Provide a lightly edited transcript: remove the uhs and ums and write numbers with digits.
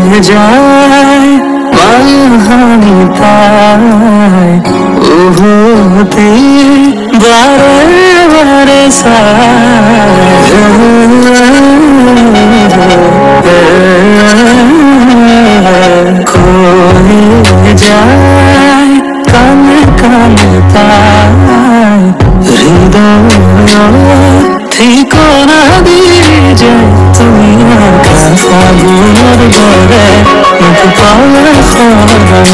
যায় মানহানি তাই হতে বারে বারে খোয়ে যায় কানে কানে তাই হৃদয় ঠিকানা দিয়ে যায় তুমি আর কাছে ঘুমোর ঘরে মুখ পাওয়া খবর